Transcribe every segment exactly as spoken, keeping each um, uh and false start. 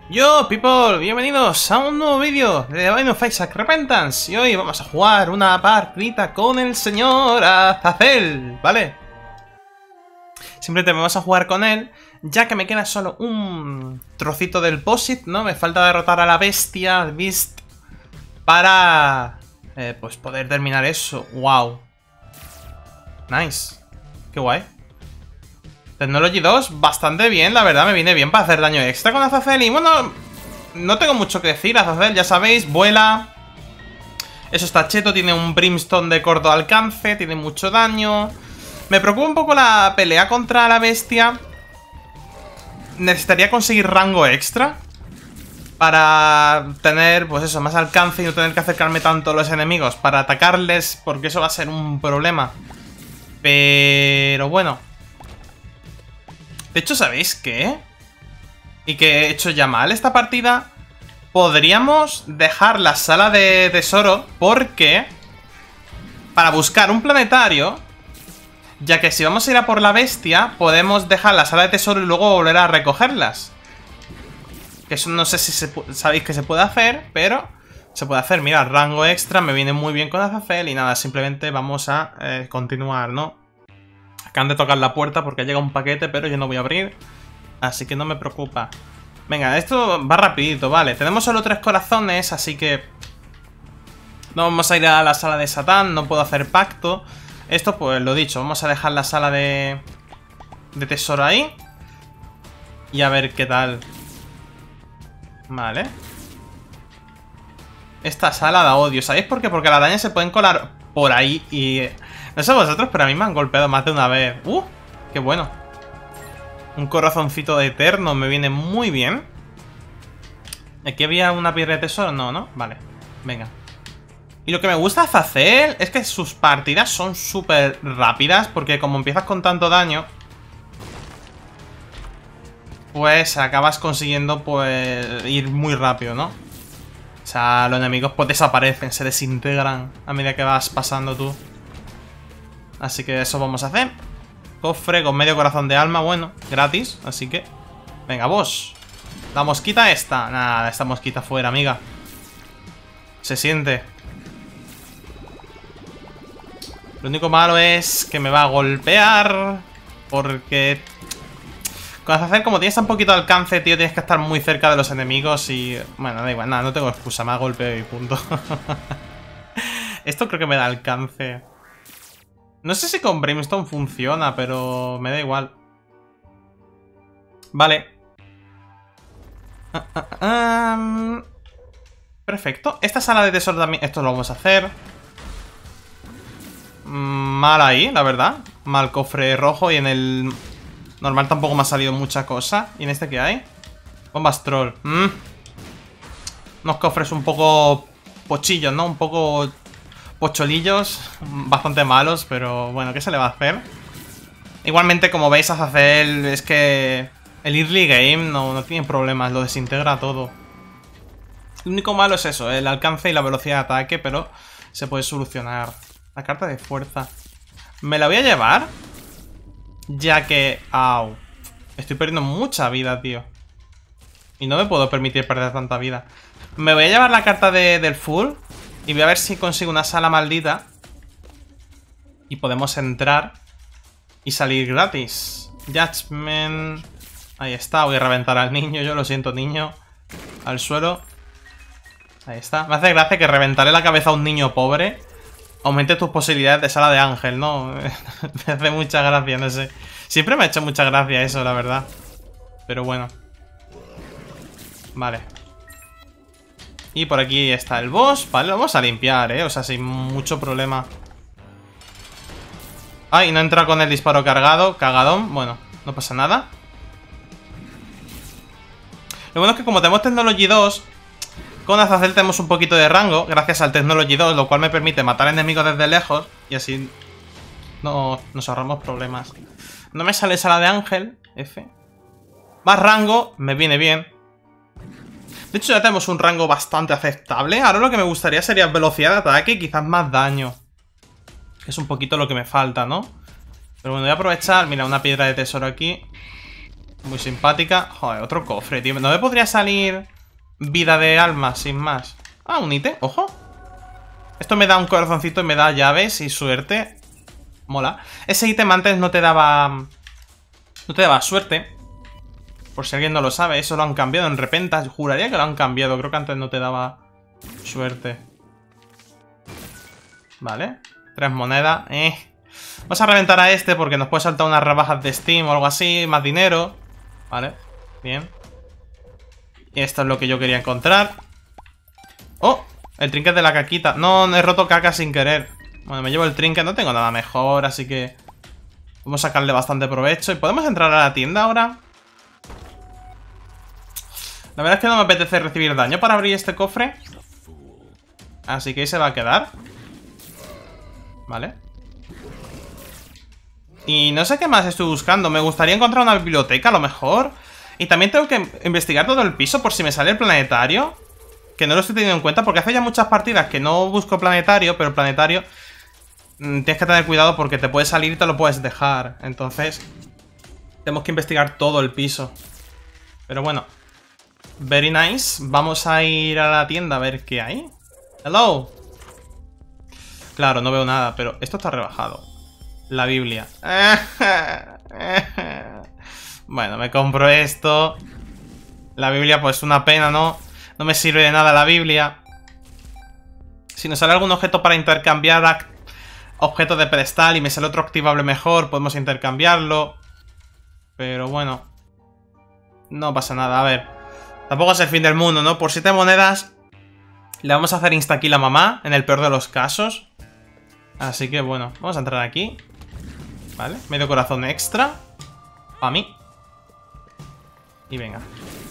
Yo, people, bienvenidos a un nuevo vídeo de The Binding of Isaac Repentance. Y hoy vamos a jugar una partidita con el señor Azazel, ¿vale? Simplemente vamos a jugar con él, ya que me queda solo un trocito del Posit, ¿no? Me falta derrotar a la bestia, al Beast, para eh, pues poder terminar eso. ¡Wow! Nice. Qué guay. Technology dos, bastante bien, la verdad, me viene bien para hacer daño extra con Azazel. Y bueno, no tengo mucho que decir. Azazel, ya sabéis, vuela. Eso está cheto, tiene un Brimstone de corto alcance, tiene mucho daño. Me preocupa un poco la pelea contra la bestia. Necesitaría conseguir rango extra para tener, pues eso, más alcance y no tener que acercarme tanto a los enemigos para atacarles, porque eso va a ser un problema. Pero bueno. De hecho, ¿sabéis qué? Y que he hecho ya mal esta partida. Podríamos dejar la sala de tesoro, porque para buscar un planetario, ya que si vamos a ir a por la bestia, podemos dejar la sala de tesoro y luego volver a recogerlas. Que eso no sé si se, sabéis que se puede hacer, pero se puede hacer. Mira, rango extra me viene muy bien con Azazel. Y nada, simplemente vamos a eh, continuar, ¿no? Acaban de tocar la puerta porque llega un paquete, pero yo no voy a abrir, así que no me preocupa. Venga, esto va rapidito, vale. Tenemos solo tres corazones, así que no vamos a ir a la sala de Satán. No puedo hacer pacto. Esto, pues lo dicho, vamos a dejar la sala de, de tesoro ahí y a ver qué tal. Vale. Esta sala da odio, ¿sabéis por qué? Porque las arañas se pueden colar por ahí y... No sé vosotros, pero a mí me han golpeado más de una vez. ¡Uh! ¡Qué bueno! Un corazoncito de eterno me viene muy bien. ¿Aquí había una piedra de tesoro? No, ¿no? Vale, venga. Y lo que me gusta de Azazel es que sus partidas son súper rápidas, porque como empiezas con tanto daño, pues acabas consiguiendo pues ir muy rápido, ¿no? O sea, los enemigos pues desaparecen, se desintegran a medida que vas pasando tú. Así que eso vamos a hacer. Cofre con medio corazón de alma, bueno, gratis, así que... Venga, vos. La mosquita esta. Nada, esta mosquita fuera, amiga. Se siente. Lo único malo es que me va a golpear, porque... Con Azazel, como tienes tan poquito alcance, tío, tienes que estar muy cerca de los enemigos y... Bueno, da igual, nada, no tengo excusa, me ha golpeado y punto. Esto creo que me da alcance. No sé si con Brimstone funciona, pero me da igual. Vale. Uh, uh, um... Perfecto. Esta sala de tesoro también... Esto lo vamos a hacer. Mal ahí, la verdad. Mal cofre rojo y en el... normal tampoco me ha salido mucha cosa. ¿Y en este qué hay? Bombas troll. Mm. Unos cofres un poco pochillos, ¿no? Un poco... pocholillos, bastante malos, pero bueno, ¿qué se le va a hacer? Igualmente, como veis, Azazel es que el early game no, no tiene problemas, lo desintegra todo. Lo único malo es eso, el alcance y la velocidad de ataque, pero se puede solucionar. La carta de fuerza. Me la voy a llevar, ya que... Au. Estoy perdiendo mucha vida, tío. Y no me puedo permitir perder tanta vida. Me voy a llevar la carta de, del full. Y voy a ver si consigo una sala maldita y podemos entrar y salir gratis. Judgment. Ahí está, voy a reventar al niño. Yo lo siento, niño. Al suelo. Ahí está. Me hace gracia que reventaré la cabeza a un niño pobre aumente tus posibilidades de sala de ángel, ¿no? Me hace mucha gracia, no sé. Siempre me ha hecho mucha gracia eso, la verdad. Pero bueno. Vale. Y por aquí está el boss. Vale, lo vamos a limpiar, ¿eh? O sea, sin mucho problema. Ay, no entra con el disparo cargado. Cagadón. Bueno, no pasa nada. Lo bueno es que como tenemos Technology dos, con Azazel tenemos un poquito de rango, gracias al Technology dos, lo cual me permite matar enemigos desde lejos. Y así no, nos ahorramos problemas. No me sale sala de ángel. F. Más rango, me viene bien. De hecho ya tenemos un rango bastante aceptable. Ahora lo que me gustaría sería velocidad de ataque y quizás más daño. Que es un poquito lo que me falta, ¿no? Pero bueno, voy a aprovechar. Mira, una piedra de tesoro aquí. Muy simpática. Joder, otro cofre, tío. ¿No me podría salir vida de alma sin más? Ah, un ítem, ojo. Esto me da un corazoncito y me da llaves y suerte. Mola. Ese ítem antes no te daba... No te daba suerte. Por si alguien no lo sabe, eso lo han cambiado en repentas. Juraría que lo han cambiado. Creo que antes no te daba suerte. Vale. Tres monedas. Eh. Vamos a reventar a este porque nos puede saltar unas rebajas de Steam o algo así. Más dinero. Vale. Bien. Y esto es lo que yo quería encontrar. ¡Oh! El trinket de la caquita. No, no he roto caca sin querer. Bueno, me llevo el trinket. No tengo nada mejor, así que... Vamos a sacarle bastante provecho. ¿Y podemos entrar a la tienda ahora? La verdad es que no me apetece recibir daño para abrir este cofre. Así que ahí se va a quedar. Vale. Y no sé qué más estoy buscando. Me gustaría encontrar una biblioteca a lo mejor. Y también tengo que investigar todo el piso por si me sale el planetario. Que no lo estoy teniendo en cuenta porque hace ya muchas partidas que no busco planetario. Pero el planetario mmm, tienes que tener cuidado porque te puede salir y te lo puedes dejar. Entonces tenemos que investigar todo el piso. Pero bueno, very nice. Vamos a ir a la tienda a ver qué hay. Hello. Claro, no veo nada, pero esto está rebajado. La Biblia. Bueno, me compro esto. La Biblia, pues una pena, ¿no? No me sirve de nada la Biblia. Si nos sale algún objeto para intercambiar objetos de pedestal y me sale otro activable mejor, podemos intercambiarlo. Pero bueno, no pasa nada, a ver. Tampoco es el fin del mundo, ¿no? Por siete monedas le vamos a hacer insta-kill a mamá, en el peor de los casos. Así que bueno, vamos a entrar aquí. Vale, medio corazón extra a mí. Y venga.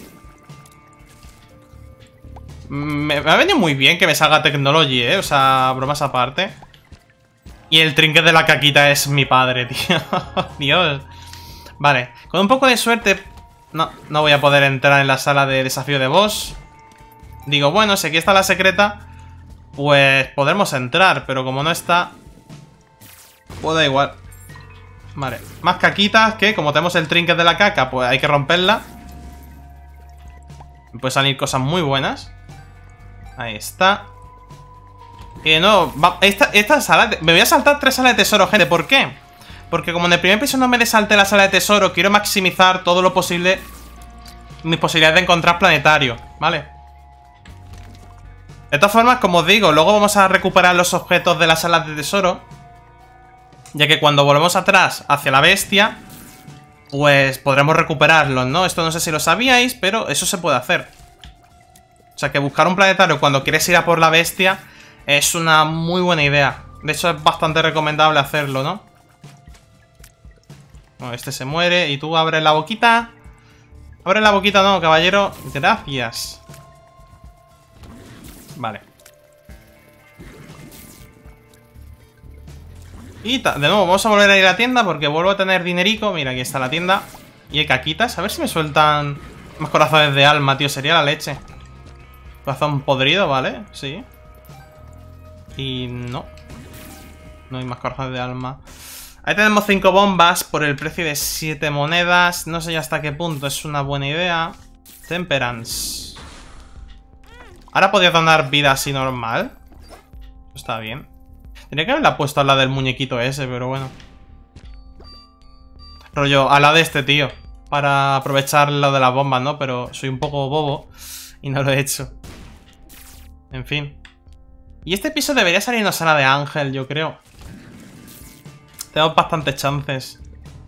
Me, me ha venido muy bien que me salga Technology, ¿eh? O sea, bromas aparte. Y el trinket de la caquita es mi padre, tío. Dios. Vale, con un poco de suerte... No, no voy a poder entrar en la sala de desafío de boss. Digo, bueno, si aquí está la secreta, pues podremos entrar, pero como no está, pues da igual. Vale, más caquitas que, como tenemos el trinket de la caca, pues hay que romperla. Me pueden salir cosas muy buenas. Ahí está. Que no, va, esta, esta sala, de, me voy a saltar tres salas de tesoro, gente, ¿por qué? Porque como en el primer piso no me desalte la sala de tesoro, quiero maximizar todo lo posible mis posibilidades de encontrar planetario, ¿vale? De todas formas, como os digo, luego vamos a recuperar los objetos de las salas de tesoro, ya que cuando volvemos atrás hacia la bestia, pues podremos recuperarlos, ¿no? Esto no sé si lo sabíais, pero eso se puede hacer. O sea que buscar un planetario cuando quieres ir a por la bestia es una muy buena idea. De hecho es bastante recomendable hacerlo, ¿no? Bueno, este se muere y tú abres la boquita. Abre la boquita, no, caballero. Gracias. Vale. Y de nuevo, vamos a volver a ir a la tienda porque vuelvo a tener dinerico. Mira, aquí está la tienda. Y hay caquitas. A ver si me sueltan más corazones de alma, tío. Sería la leche. Corazón podrido, ¿vale? Sí. Y no. No hay más corazones de alma. Ahí tenemos cinco bombas por el precio de siete monedas. No sé ya hasta qué punto es una buena idea. Temperance. Ahora podría donar vida así normal. Está bien. Tendría que haberla puesto a la del muñequito ese, pero bueno. Rollo, a la de este tío. Para aprovechar lo de las bombas, ¿no? Pero soy un poco bobo y no lo he hecho. En fin. Y este piso debería salir en una sala de ángel, yo creo. Tengo bastantes chances.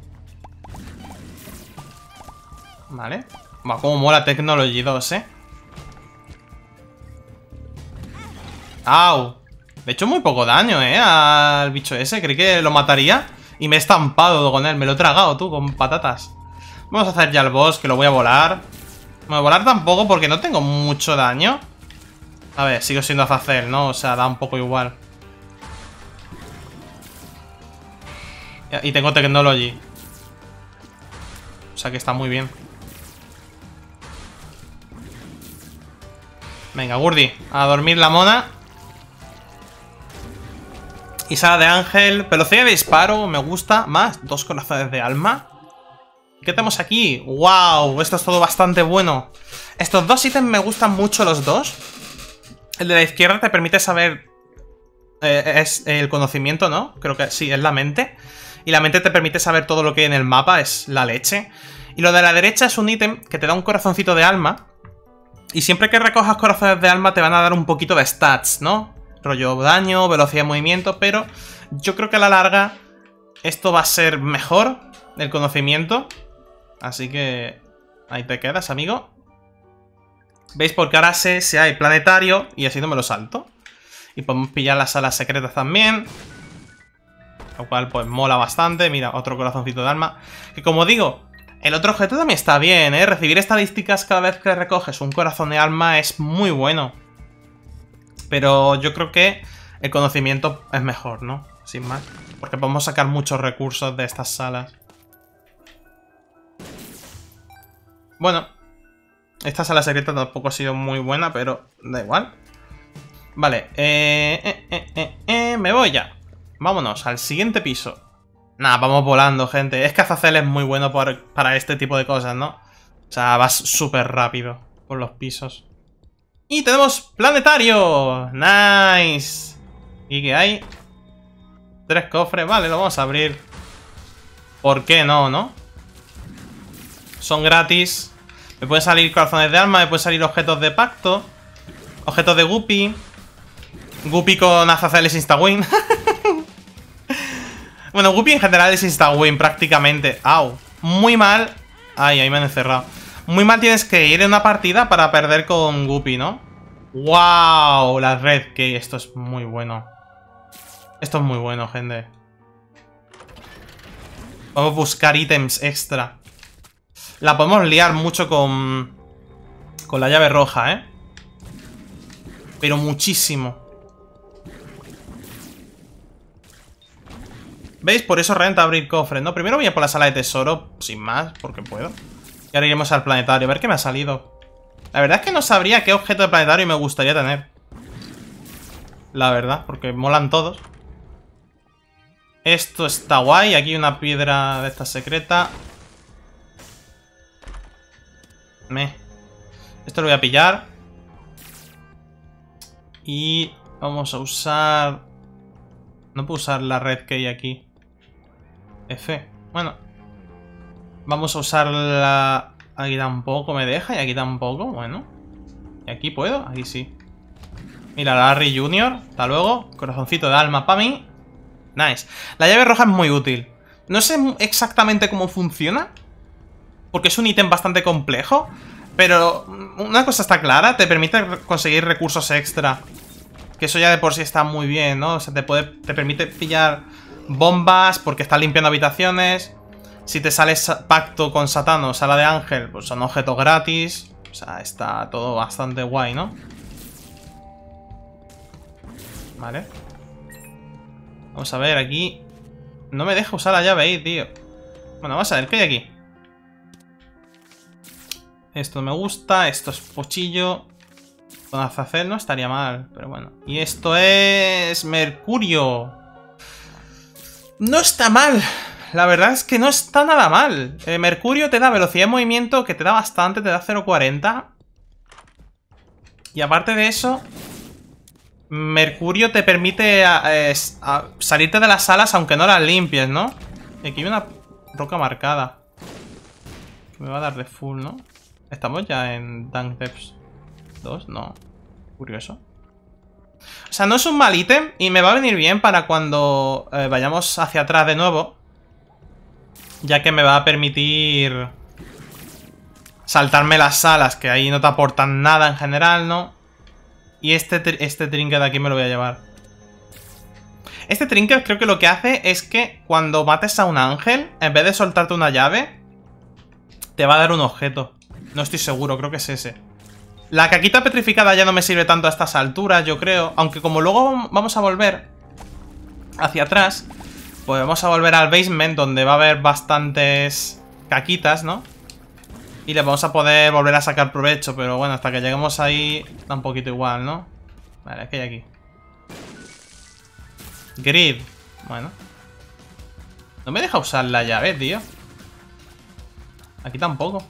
Vale. Va, como mola Technology dos, ¿eh? ¡Au! Le he hecho muy poco daño, ¿eh? Al bicho ese. Creí que lo mataría. Y me he estampado con él. Me lo he tragado, tú, con patatas. Vamos a hacer ya el boss, que lo voy a volar. Bueno, volar tampoco porque no tengo mucho daño. A ver, sigo siendo Azazel, ¿no? O sea, da un poco igual. Y tengo Technology. O sea que está muy bien. Venga, Gurdi, a dormir la mona. Y sala de ángel. Velocidad de disparo, me gusta más. Dos corazones de alma. ¿Qué tenemos aquí? ¡Wow! Esto es todo bastante bueno. Estos dos ítems me gustan mucho los dos. El de la izquierda te permite saber... Eh, es el conocimiento, ¿no? Creo que sí, es la mente. Y la mente te permite saber todo lo que hay en el mapa, es la leche. Y lo de la derecha es un ítem que te da un corazoncito de alma. Y siempre que recojas corazones de alma te van a dar un poquito de stats, ¿no? Rollo daño, velocidad de movimiento, pero yo creo que a la larga esto va a ser mejor, el conocimiento. Así que ahí te quedas, amigo. ¿Veis? Porque ahora sé si hay planetario y así no me lo salto. Y podemos pillar las salas secretas también. Lo cual pues mola bastante. Mira, otro corazoncito de alma. Que como digo, el otro objeto también está bien, ¿eh? Recibir estadísticas cada vez que recoges un corazón de alma es muy bueno. Pero yo creo que el conocimiento es mejor, ¿no? Sin más. Porque podemos sacar muchos recursos de estas salas. Bueno, esta sala secreta tampoco ha sido muy buena, pero da igual. Vale, eh, eh, eh, eh, eh, me voy ya. Vámonos al siguiente piso. Nada, vamos volando, gente. Es que Azazel es muy bueno por, para este tipo de cosas, ¿no? O sea, vas súper rápido por los pisos. Y tenemos planetario. Nice. ¿Y qué hay? Tres cofres, vale, lo vamos a abrir. ¿Por qué no, no? Son gratis. Me pueden salir corazones de alma, me pueden salir objetos de pacto. Objetos de Guppy. Guppy con Azazel es insta-win. Bueno, Guppy en general es insta-win prácticamente. Au. Muy mal. Ay, ahí me han encerrado. Muy mal tienes que ir en una partida para perder con Guppy, ¿no? ¡Wow! La red key. Esto es muy bueno. Esto es muy bueno, gente. Vamos a buscar ítems extra. La podemos liar mucho con... Con la llave roja, ¿eh? Pero muchísimo. ¿Veis? Por eso renta abrir cofres, ¿no? Primero voy a por la sala de tesoro, sin más, porque puedo. Y ahora iremos al planetario, a ver qué me ha salido. La verdad es que no sabría qué objeto de planetario me gustaría tener. La verdad, porque molan todos. Esto está guay, aquí hay una piedra de esta secreta. Me. Esto lo voy a pillar. Y vamos a usar... No puedo usar la red que hay aquí. F. Bueno. Vamos a usar la... Aquí tampoco me deja y aquí tampoco. Bueno. Y aquí puedo, aquí sí. Mira, Larry junior Hasta luego. Corazoncito de alma para mí. Nice. La llave roja es muy útil. No sé exactamente cómo funciona, porque es un ítem bastante complejo. Pero una cosa está clara. Te permite conseguir recursos extra. Que eso ya de por sí está muy bien, ¿no? O sea, te, puede, te permite pillar bombas porque está limpiando habitaciones. Si te sales pacto con Satán o sala de ángel, pues son objetos gratis. O sea, está todo bastante guay, ¿no? Vale. Vamos a ver aquí. No me deja usar la llave ahí, tío. Bueno, vamos a ver, ¿qué hay aquí? Esto me gusta, esto es pochillo. Con Azazel no estaría mal, pero bueno. Y esto es... Mercurio. No está mal. La verdad es que no está nada mal. eh, Mercurio te da velocidad de movimiento, que te da bastante, te da cero coma cuarenta. Y aparte de eso, Mercurio te permite a, a, a salirte de las salas aunque no las limpies, ¿no? Y aquí hay una roca marcada que me va a dar de full, ¿no? Estamos ya en Dank Depths dos, no. Curioso. O sea, no es un mal ítem y me va a venir bien para cuando eh, vayamos hacia atrás de nuevo, ya que me va a permitir saltarme las salas, que ahí no te aportan nada en general, ¿no? Y este, este trinket de aquí me lo voy a llevar. Este trinket creo que lo que hace es que cuando mates a un ángel, en vez de soltarte una llave, te va a dar un objeto. No estoy seguro, creo que es ese. La caquita petrificada ya no me sirve tanto a estas alturas, yo creo. Aunque como luego vamos a volver hacia atrás, pues vamos a volver al basement, donde va a haber bastantes caquitas, ¿no? Y le vamos a poder volver a sacar provecho. Pero bueno, hasta que lleguemos ahí está un poquito igual, ¿no? Vale, ¿qué hay aquí? Grid. Bueno. No me deja usar la llave, tío. Aquí tampoco.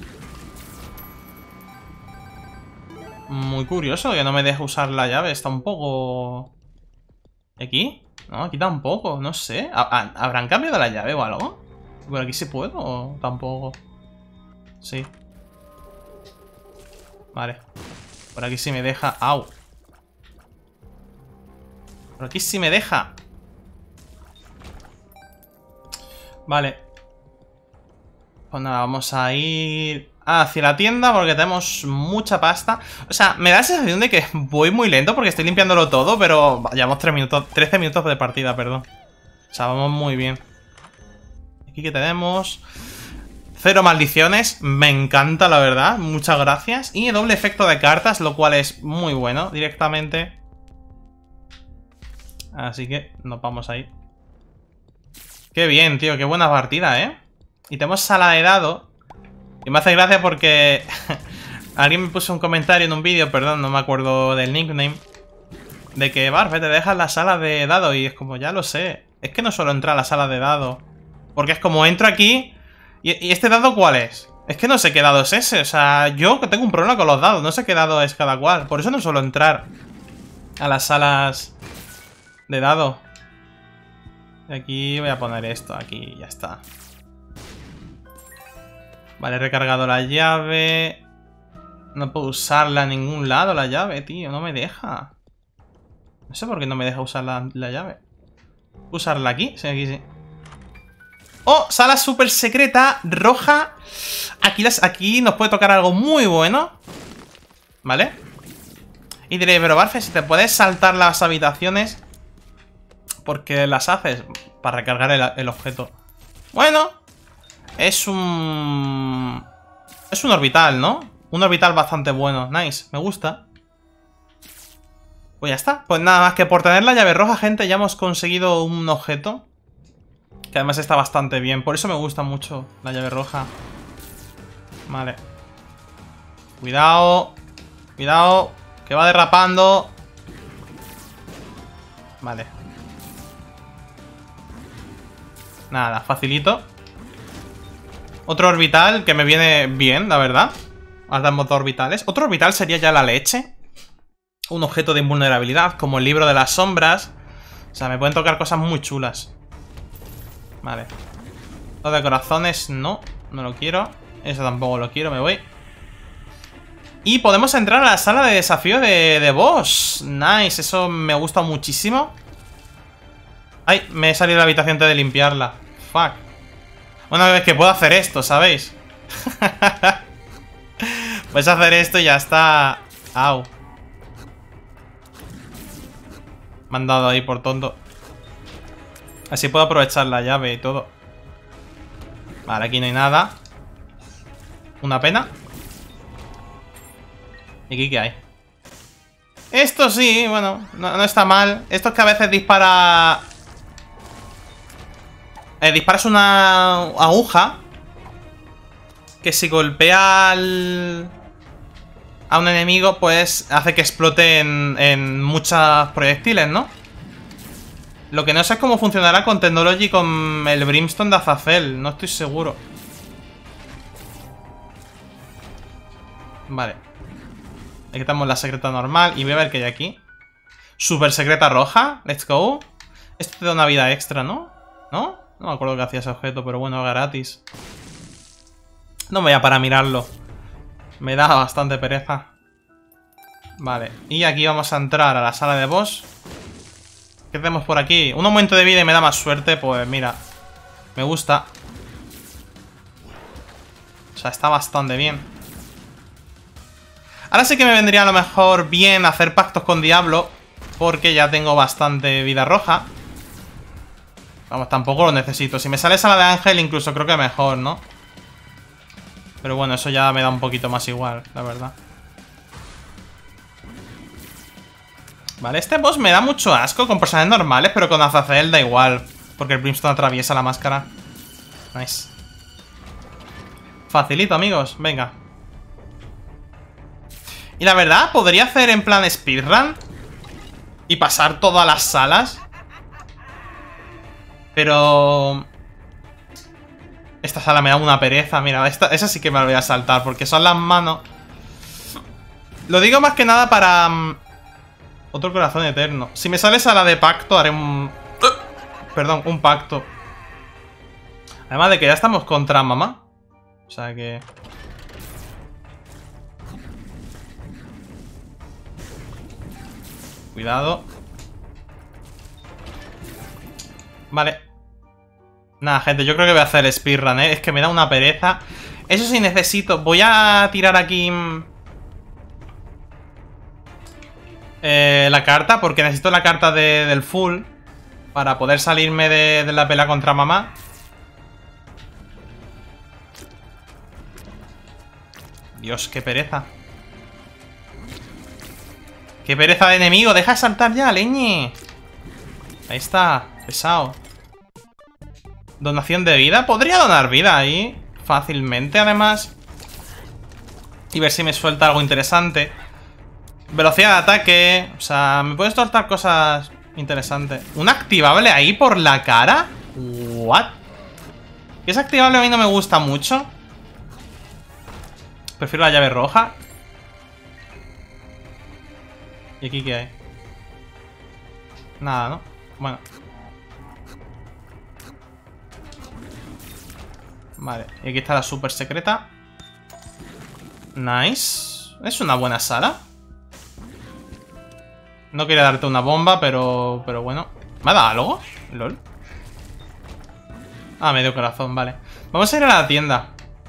Muy curioso que no me deje usar la llave. Está un poco... ¿Aquí? No, aquí tampoco. No sé. ¿Habrán cambiado la llave o algo? ¿Por aquí sí puedo o tampoco? Sí. Vale. Por aquí sí me deja. ¡Au! Por aquí sí me deja. Vale. Pues nada, vamos a ir hacia la tienda porque tenemos mucha pasta. O sea, me da la sensación de que voy muy lento porque estoy limpiándolo todo, pero llevamos tres minutos, trece minutos de partida, perdón. O sea, vamos muy bien. Aquí que tenemos... Cero maldiciones, me encanta la verdad, muchas gracias. Y doble efecto de cartas, lo cual es muy bueno directamente. Así que nos vamos a ir. Qué bien, tío, qué buena partida, ¿eh? Y tenemos sala de dado. Y me hace gracia porque alguien me puso un comentario en un vídeo, perdón, no me acuerdo del nickname, de que, Barfe, te dejas la sala de dado. Y es como, ya lo sé, es que no suelo entrar a la sala de dado, porque es como entro aquí... ¿Y, ¿Y este dado cuál es? Es que no sé qué dado es ese. O sea, yo que tengo un problema con los dados. No sé qué dado es cada cual. Por eso no suelo entrar a las salas de dado. Aquí voy a poner esto. Aquí ya está. Vale, he recargado la llave. No puedo usarla en ningún lado la llave, tío. No me deja. No sé por qué no me deja usar la, la llave. ¿Usarla aquí? Sí, aquí sí. Oh, sala súper secreta, roja. Aquí, las, aquí nos puede tocar algo muy bueno. ¿Vale? Y diré, pero Barfe, si te puedes saltar las habitaciones, porque las haces para recargar el, el objeto. Bueno, es un... Es un orbital, ¿no? Un orbital bastante bueno, nice, me gusta. Pues ya está, pues nada más que por tener la llave roja, gente, ya hemos conseguido un objeto que además está bastante bien. Por eso me gusta mucho la llave roja. Vale. Cuidado. Cuidado. Que va derrapando. Vale. Nada, facilito. Otro orbital que me viene bien, la verdad. Ahora tenemos dos orbitales. Otro orbital sería ya la leche. Un objeto de invulnerabilidad, como el libro de las sombras. O sea, me pueden tocar cosas muy chulas. Vale. Los de corazones no, no lo quiero. Eso tampoco lo quiero, me voy. Y podemos entrar a la sala de desafío de, de boss. Nice, eso me gusta muchísimo. Ay, me he salido de la habitación antes de limpiarla. Fuck. Una vez que puedo hacer esto, ¿sabéis? Puedes hacer esto y ya está. Au. Me han dado ahí por tonto. Así puedo aprovechar la llave y todo. Vale, aquí no hay nada. Una pena. ¿Y aquí qué hay? Esto sí, bueno, no, no está mal. Esto es que a veces dispara... Eh, disparas una aguja que si golpea al... a un enemigo, pues hace que explote en, en muchos proyectiles, ¿no? Lo que no sé es cómo funcionará con Technology con el Brimstone de Azazel. No estoy seguro. Vale. Aquí quitamos la secreta normal y voy a ver qué hay aquí. Super secreta roja. Let's go. Esto te da una vida extra, ¿no? ¿No? No me acuerdo qué hacía ese objeto, pero bueno, gratis. No me voy a parar a mirarlo. Me da bastante pereza. Vale. Y aquí vamos a entrar a la sala de boss. ¿Qué tenemos por aquí? Un aumento de vida y me da más suerte. Pues mira, me gusta. O sea, está bastante bien. Ahora sí que me vendría a lo mejor bien hacer pactos con Diablo, porque ya tengo bastante vida roja. Vamos, tampoco lo necesito. Si me sale sala de ángel, incluso creo que mejor, ¿no? Pero bueno, eso ya me da un poquito más igual, la verdad. Vale, este boss me da mucho asco con personajes normales, pero con Azazel da igual, porque el Brimstone atraviesa la máscara. Nice. Facilito, amigos, venga. Y la verdad, podría hacer en plan speedrun y pasar todas las salas, pero Esta sala me da una pereza. Mira, esta, esa sí que me la voy a saltar porque son las manos. Lo digo más que nada para... Um, otro corazón eterno. Si me sale sala de pacto, haré un... Uh, perdón, un pacto. Además de que ya estamos contra mamá. O sea que... Cuidado. Vale. Nada, gente, yo creo que voy a hacer el speedrun, ¿eh? Es que me da una pereza. Eso sí necesito. Voy a tirar aquí... Eh, la carta, porque necesito la carta de, del full para poder salirme de, de la pelea contra mamá. Dios, qué pereza. Qué pereza de enemigo. Deja de saltar ya, leñe. Ahí está, pesado. Donación de vida. Podría donar vida ahí fácilmente, además. Y ver si me suelta algo interesante. Velocidad de ataque. O sea, me puede soltar cosas interesantes. ¿Un activable ahí por la cara? ¿What? Ese activable a mí no me gusta mucho. Prefiero la llave roja. ¿Y aquí qué hay? Nada, ¿no? Bueno. Vale, y aquí está la super secreta. Nice. Es una buena sala. No quería darte una bomba, pero pero bueno. ¿Me ha dado algo? ¿Lol? Ah, medio corazón, vale. Vamos a ir a la tienda.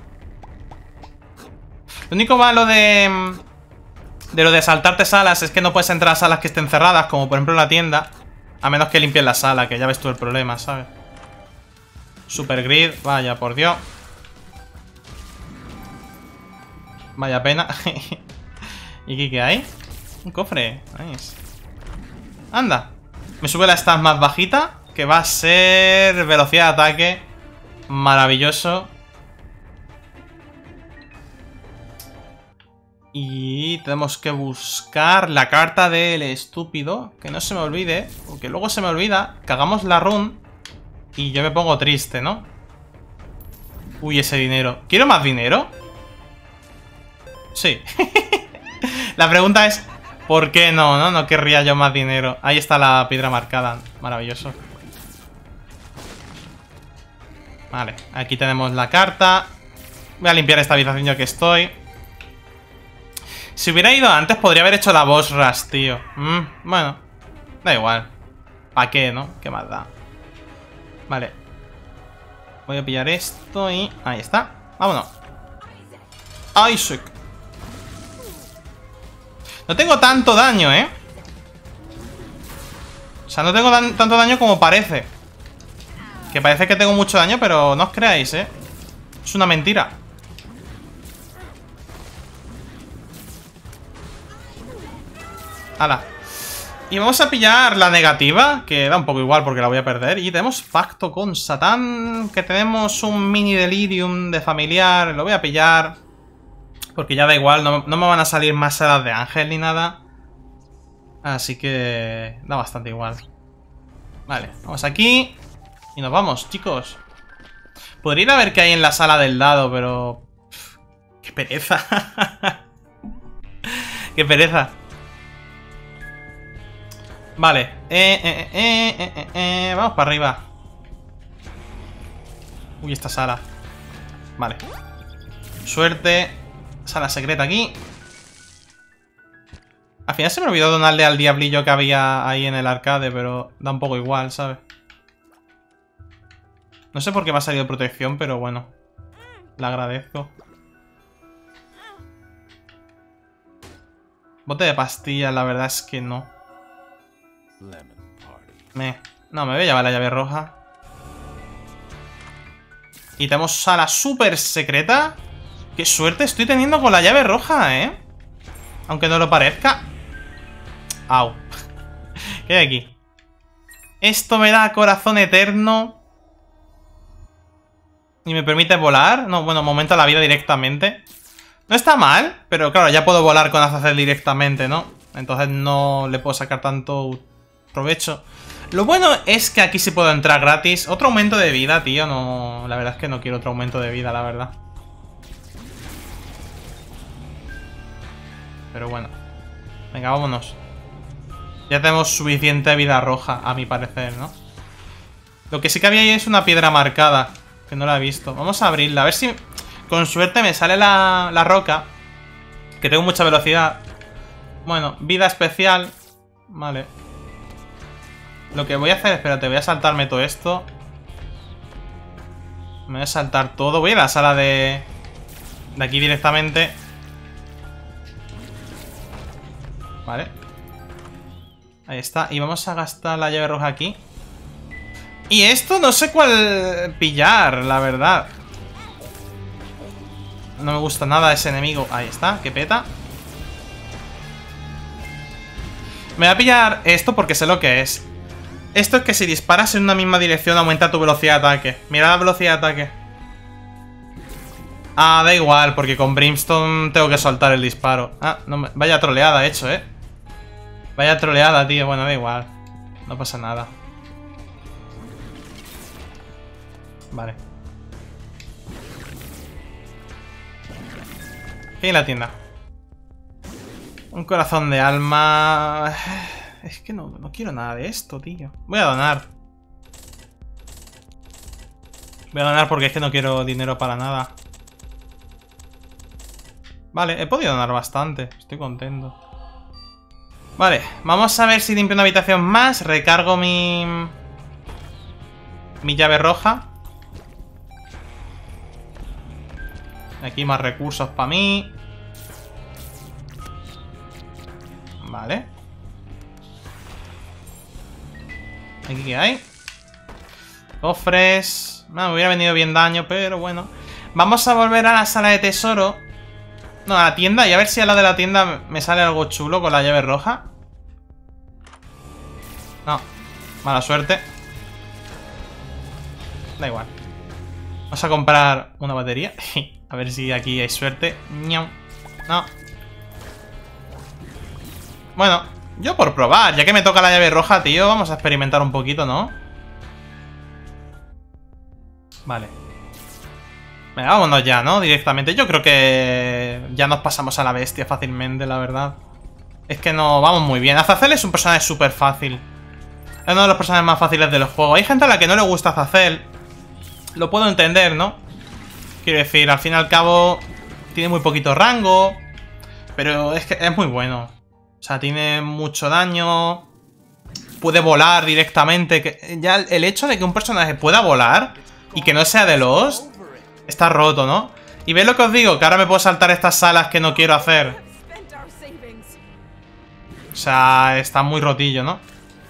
Lo único malo de... De lo de saltarte salas es que no puedes entrar a salas que estén cerradas, como por ejemplo la tienda. A menos que limpies la sala, que ya ves tú el problema, ¿sabes? Super grid, vaya, por Dios. Vaya pena. ¿Y aquí qué hay? Un cofre, nice. Anda. Me sube la stat más bajita, que va a ser velocidad de ataque. Maravilloso. Y tenemos que buscar la carta del estúpido. Que no se me olvide, porque luego se me olvida. Que hagamos la run y yo me pongo triste, ¿no? Uy, ese dinero. ¿Quiero más dinero? Sí. La pregunta es... ¿Por qué no? No, no querría yo más dinero. Ahí está la piedra marcada. Maravilloso. Vale, aquí tenemos la carta. Voy a limpiar esta habitación ya que estoy. Si hubiera ido antes podría haber hecho la boss rush, tío. mm, Bueno, da igual. ¿Para qué, no? ¿Qué más da? Vale. Voy a pillar esto y... Ahí está. Vámonos. Isaac. No tengo tanto daño, ¿eh? O sea, no tengo dan tanto daño como parece. Que parece que tengo mucho daño, pero no os creáis, ¿eh? Es una mentira. ¡Hala! Y vamos a pillar la negativa, que da un poco igual porque la voy a perder. Y tenemos pacto con Satán, que tenemos un mini delirium de familiar. Lo voy a pillar porque ya da igual, no, no me van a salir más salas de ángel ni nada. Así que da bastante igual. Vale, vamos aquí y nos vamos, chicos. Podría ir a ver qué hay en la sala del dado, pero... Uf, ¡qué pereza! ¡Qué pereza! Vale, eh, eh, eh, eh, eh, eh, vamos para arriba. Uy, esta sala. Vale. Suerte. Sala secreta aquí. Al final se me olvidó donarle al diablillo que había ahí en el arcade, pero da un poco igual, ¿sabes? No sé por qué me ha salido protección, pero bueno. La agradezco. Bote de pastillas, la verdad es que no. Me... No, me voy a llevar la llave roja. Y tenemos sala súper secreta. Qué suerte estoy teniendo con la llave roja, ¿eh? Aunque no lo parezca. Au. ¿Qué hay aquí? Esto me da corazón eterno. Y me permite volar. No, bueno, aumenta la vida directamente. No está mal, pero claro, ya puedo volar con Azazel directamente, ¿no? Entonces no le puedo sacar tanto provecho. Lo bueno es que aquí sí puedo entrar gratis. Otro aumento de vida, tío. No, la verdad es que no quiero otro aumento de vida, la verdad. Pero bueno. Venga, vámonos. Ya tenemos suficiente vida roja, a mi parecer, ¿no? Lo que sí que había ahí es una piedra marcada, que no la he visto. Vamos a abrirla, a ver si con suerte me sale la, la roca. Que tengo mucha velocidad. Bueno, vida especial. Vale. Lo que voy a hacer, espérate, voy a saltarme todo esto. Me voy a saltar todo. Voy a la sala de... De aquí directamente. Vale. Ahí está. Y vamos a gastar la llave roja aquí. Y esto no sé cuál pillar, la verdad. No me gusta nada ese enemigo. Ahí está, que peta. Me voy a pillar esto porque sé lo que es. Esto es que si disparas en una misma dirección aumenta tu velocidad de ataque. Mira la velocidad de ataque. Ah, da igual, porque con Brimstone tengo que soltar el disparo. Ah, no me... vaya troleada he hecho, eh. Vaya troleada, tío. Bueno, da igual. No pasa nada. Vale. ¿Qué hay en la tienda? Un corazón de alma... Es que no, no quiero nada de esto, tío. Voy a donar. Voy a donar porque es que no quiero dinero para nada. Vale, he podido donar bastante. Estoy contento. Vale, vamos a ver si limpio una habitación más. Recargo mi... Mi llave roja. Aquí más recursos para mí. Vale. ¿Aquí qué hay? Cofres. No, me hubiera venido bien daño, pero bueno. Vamos a volver a la sala de tesoro. No, a la tienda. Y a ver si a la de la tienda me sale algo chulo con la llave roja. No. Mala suerte. Da igual. Vamos a comprar una batería. A ver si aquí hay suerte. No. Bueno, yo por probar. Ya que me toca la llave roja, tío, vamos a experimentar un poquito, ¿no? Vale. Venga, vámonos ya, ¿no? Directamente. Yo creo que ya nos pasamos a la bestia fácilmente, la verdad. Es que no, vamos muy bien. Azazel es un personaje súper fácil. Es uno de los personajes más fáciles del juego. Hay gente a la que no le gusta Azazel. Lo puedo entender, ¿no? Quiero decir, al fin y al cabo tiene muy poquito rango, pero es que es muy bueno. O sea, tiene mucho daño. Puede volar directamente. Que ya el hecho de que un personaje pueda volar y que no sea de Lost está roto, ¿no? Y veis lo que os digo, que ahora me puedo saltar estas salas que no quiero hacer. O sea, está muy rotillo, ¿no?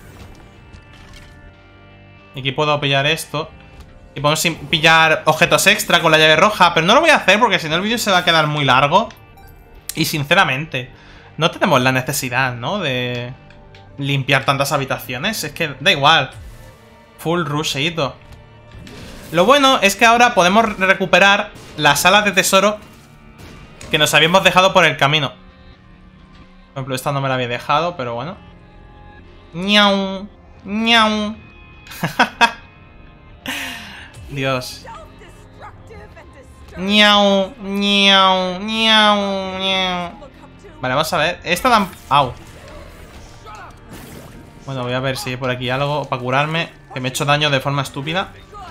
Y aquí puedo pillar esto. Y podemos pillar objetos extra con la llave roja. Pero no lo voy a hacer porque si no el vídeo se va a quedar muy largo. Y sinceramente, no tenemos la necesidad, ¿no? De limpiar tantas habitaciones. Es que da igual. Full rushito. Lo bueno es que ahora podemos recuperar las salas de tesoro que nos habíamos dejado por el camino. Por ejemplo, esta no me la había dejado, pero bueno. Ñau. Ñau. Dios. Ñau, ñau, ñau, ñau. Vale, vamos a ver. Esta dan... Au. Bueno, voy a ver si hay por aquí algo para curarme. Que me he hecho daño de forma estúpida.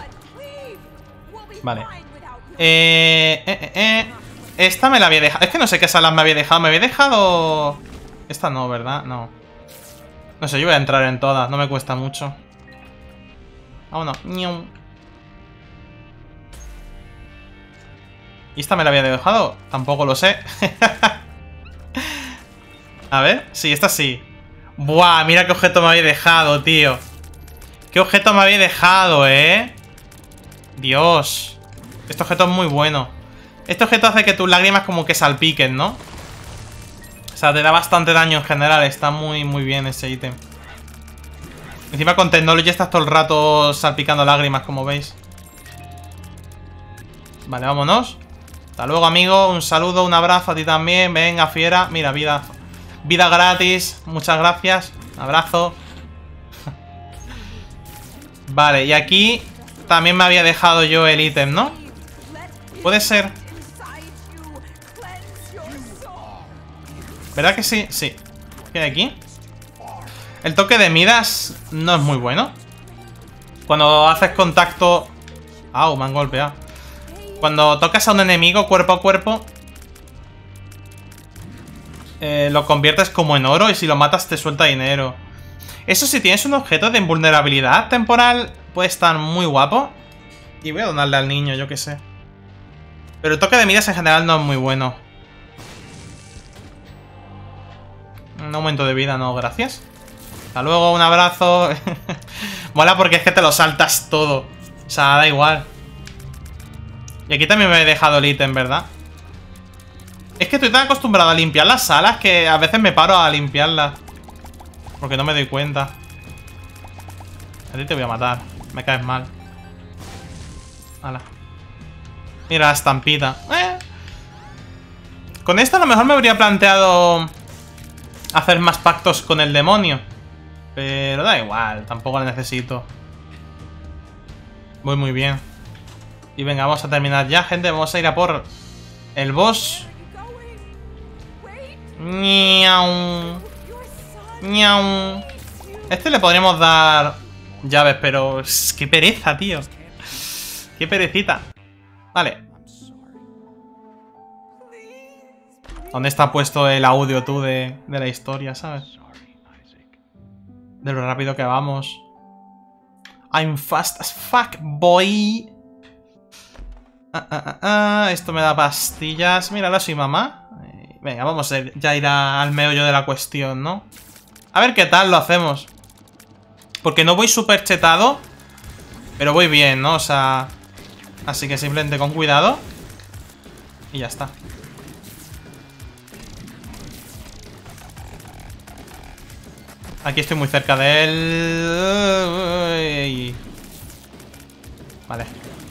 Vale. Eh, eh, eh, eh. Esta me la había dejado. Es que no sé qué salas me había dejado. Me había dejado... Esta no, ¿verdad? No. No sé, yo voy a entrar en todas. No me cuesta mucho. Vámonos. Ñau. ¿Y esta me la había dejado? Tampoco lo sé. A ver. Sí, esta sí. Buah, mira qué objeto me había dejado, tío. ¿Qué objeto me había dejado, eh? Dios. Este objeto es muy bueno. Este objeto hace que tus lágrimas como que salpiquen, ¿no? O sea, te da bastante daño en general. Está muy, muy bien ese ítem. Encima con Technology estás todo el rato salpicando lágrimas, como veis. Vale, vámonos. Hasta luego, amigo. Un saludo, un abrazo a ti también. Venga, fiera. Mira, vida. Vida gratis. Muchas gracias. Un abrazo. Vale, y aquí también me había dejado yo el ítem, ¿no? Puede ser. ¿Verdad que sí? Sí. ¿Qué hay aquí? El toque de Midas no es muy bueno. Cuando haces contacto... Au, me han golpeado. Cuando tocas a un enemigo cuerpo a cuerpo, eh, lo conviertes como en oro y si lo matas te suelta dinero. Eso si tienes un objeto de invulnerabilidad temporal puede estar muy guapo. Y voy a donarle al niño, yo qué sé. Pero el toque de Midas en general no es muy bueno. Un aumento de vida, no, gracias. Hasta luego, un abrazo. Mola porque es que te lo saltas todo. O sea, da igual. Y aquí también me he dejado el ítem, ¿verdad? Es que estoy tan acostumbrado a limpiar las salas que a veces me paro a limpiarlas. Porque no me doy cuenta. A ti te voy a matar. Me caes mal. Hala. Mira la estampita. Eh. Con esta a lo mejor me habría planteado hacer más pactos con el demonio. Pero da igual, tampoco la necesito. Voy muy bien. Y venga, vamos a terminar ya, gente. Vamos a ir a por el boss. Miau. Miau. Este le podríamos dar llaves, pero... Es qué pereza, tío. Qué perecita. Vale. ¿Dónde está puesto el audio tú de, de la historia, sabes? De lo rápido que vamos. I'm fast as fuck, boy. Ah, ah, ah, ah. Esto me da pastillas. Mírala, soy mamá. Venga, vamos a ir, ya ir a, al meollo de la cuestión, ¿no? A ver qué tal lo hacemos. Porque no voy súper chetado, pero voy bien, ¿no? O sea... Así que simplemente con cuidado. Y ya está. Aquí estoy muy cerca de él. Vale.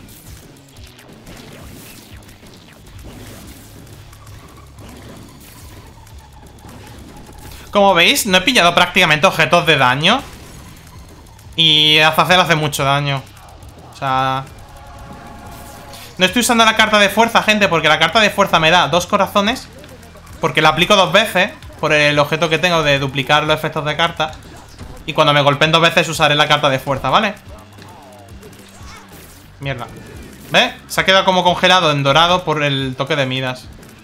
Como veis, no he pillado prácticamente objetos de daño. Y Azazel hace mucho daño. O sea... No estoy usando la carta de fuerza, gente, porque la carta de fuerza me da dos corazones. Porque la aplico dos veces. Por el objeto que tengo de duplicar los efectos de carta. Y cuando me golpeen dos veces usaré la carta de fuerza, ¿vale? Mierda. ¿Ves? Se ha quedado como congelado en dorado por el toque de Midas.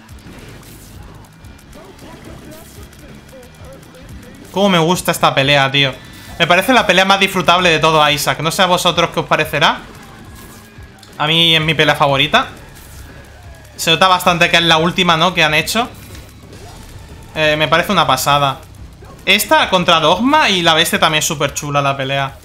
Cómo me gusta esta pelea, tío. Me parece la pelea más disfrutable de todo Isaac. No sé a vosotros qué os parecerá. A mí es mi pelea favorita. Se nota bastante que es la última, ¿no? Que han hecho. Eh, me parece una pasada. Esta contra Dogma y la bestia también es súper chula la pelea.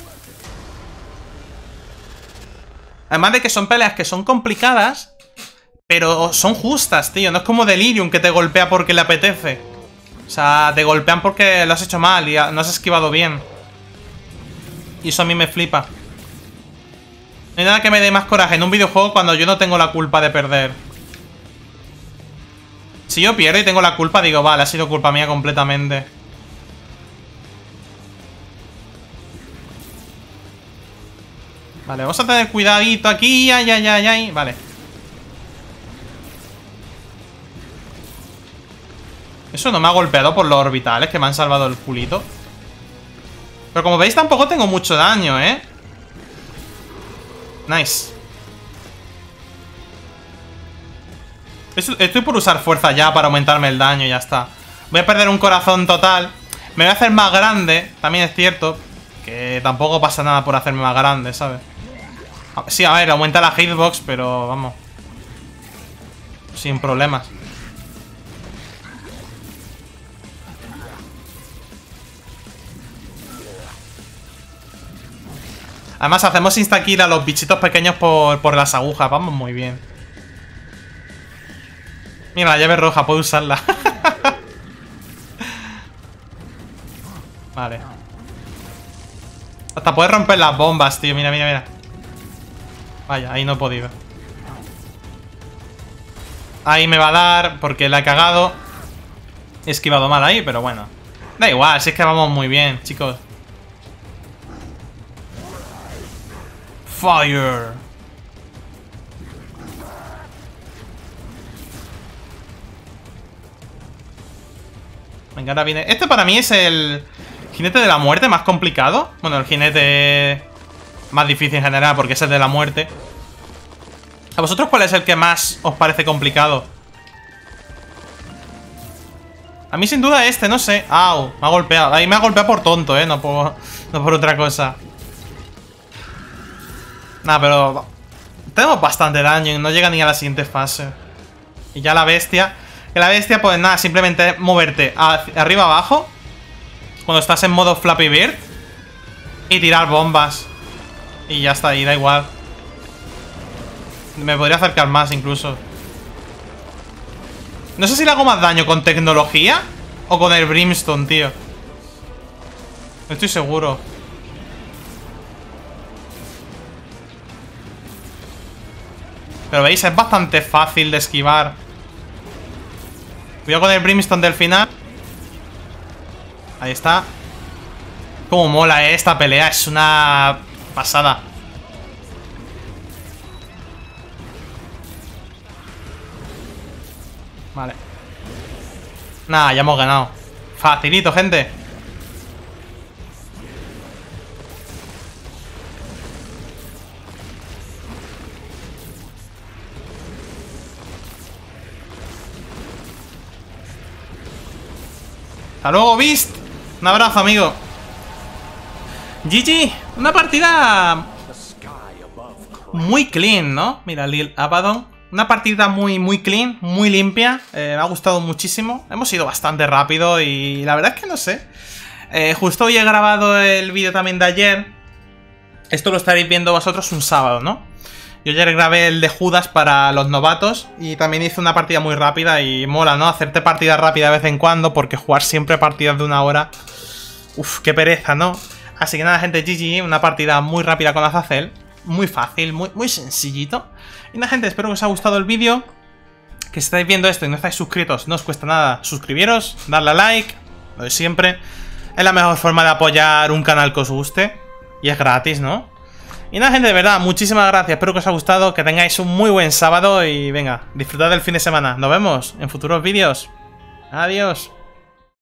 Además de que son peleas que son complicadas, pero son justas, tío. No es como Delirium que te golpea porque le apetece. O sea, te golpean porque lo has hecho mal y no has esquivado bien. Y eso a mí me flipa. No hay nada que me dé más coraje en un videojuego cuando yo no tengo la culpa de perder. Si yo pierdo y tengo la culpa, digo, vale, ha sido culpa mía completamente. Vale, vamos a tener cuidadito aquí. Ay, ay, ay, ay. Vale. Eso no me ha golpeado por los orbitales que me han salvado el culito. Pero como veis tampoco tengo mucho daño, ¿eh? Nice. Estoy por usar fuerza ya para aumentarme el daño y ya está. Voy a perder un corazón total. Me voy a hacer más grande. También es cierto que tampoco pasa nada por hacerme más grande, ¿sabes? Sí, a ver, aumenta la hitbox, pero vamos, sin problemas. Además hacemos insta-kill a los bichitos pequeños por, por las agujas. Vamos muy bien. Mira, la llave roja, puedo usarla. Vale. Hasta puedes romper las bombas, tío. Mira, mira, mira. Vaya, ahí no he podido. Ahí me va a dar porque la he cagado. He esquivado mal ahí, pero bueno. Da igual, si es que vamos muy bien, chicos. Fire. Venga, ahora viene... Este para mí es el jinete de la muerte más complicado. Bueno, el jinete más difícil en general, porque es el de la muerte. ¿A vosotros cuál es el que más os parece complicado? A mí sin duda este, no sé. Au, me ha golpeado. Ahí me ha golpeado por tonto, eh, no por, no por otra cosa. Nah, pero tenemos bastante daño y no llega ni a la siguiente fase. Y ya la bestia. Que la bestia, pues nada, simplemente es moverte hacia arriba abajo cuando estás en modo Flappy Bird y tirar bombas. Y ya está, y da igual. Me podría acercar más incluso. No sé si le hago más daño con tecnología o con el Brimstone, tío. No estoy seguro. Pero veis, es bastante fácil de esquivar. Cuidado con el Brimstone del final. Ahí está. Cómo mola, eh, esta pelea. Es una pasada. Vale. Nada, ya hemos ganado. Facilito, gente. Hasta luego, Beast. Un abrazo, amigo. G G. Una partida muy clean, ¿no? Mira, Lil Abaddon. Una partida muy, muy clean, muy limpia. Eh, me ha gustado muchísimo. Hemos ido bastante rápido y la verdad es que no sé. Eh, justo hoy he grabado el vídeo también de ayer. Esto lo estaréis viendo vosotros un sábado, ¿no? Yo ayer grabé el de Judas para los novatos y también hice una partida muy rápida y mola, ¿no? Hacerte partida rápida de vez en cuando porque jugar siempre partidas de una hora... Uf, qué pereza, ¿no? Así que nada, gente, G G, una partida muy rápida con Azazel. Muy fácil, muy, muy sencillito. Y nada, gente, espero que os haya gustado el vídeo. Que si estáis viendo esto y no estáis suscritos, no os cuesta nada suscribiros, darle a like, lo de siempre. Es la mejor forma de apoyar un canal que os guste. Y es gratis, ¿no? Y nada, gente, de verdad, muchísimas gracias. Espero que os haya gustado, que tengáis un muy buen sábado y venga, disfrutad del fin de semana. Nos vemos en futuros vídeos. Adiós.